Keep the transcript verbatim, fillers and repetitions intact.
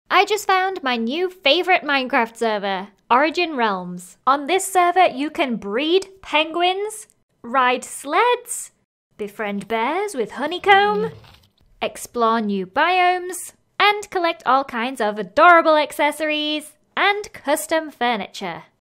I just found my new favorite Minecraft server, Origin Realms. On this server, you can breed penguins, ride sleds, befriend bears with honeycomb, explore new biomes, and collect all kinds of adorable accessories and custom furniture.